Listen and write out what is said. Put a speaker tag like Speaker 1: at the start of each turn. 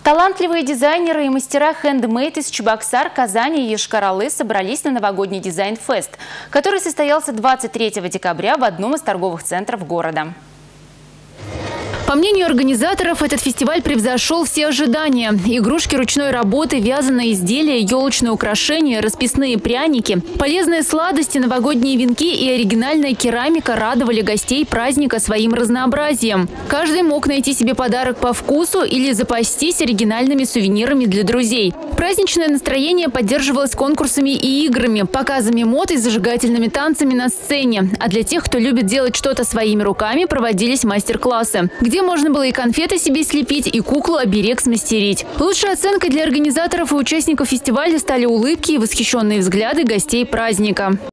Speaker 1: Талантливые дизайнеры и мастера хендмейд из Чебоксар, Казани и Йошкар-Олы собрались на новогодний дизайн-фест, который состоялся 23 декабря в одном из торговых центров города.
Speaker 2: По мнению организаторов, этот фестиваль превзошел все ожидания. Игрушки ручной работы, вязаные изделия, елочные украшения, расписные пряники, полезные сладости, новогодние венки и оригинальная керамика радовали гостей праздника своим разнообразием. Каждый мог найти себе подарок по вкусу или запастись оригинальными сувенирами для друзей. Праздничное настроение поддерживалось конкурсами и играми, показами мод и зажигательными танцами на сцене. А для тех, кто любит делать что-то своими руками, проводились мастер-классы, где можно было и конфеты себе слепить, и куклу-оберег смастерить. Лучшей оценкой для организаторов и участников фестиваля стали улыбки и восхищенные взгляды гостей праздника.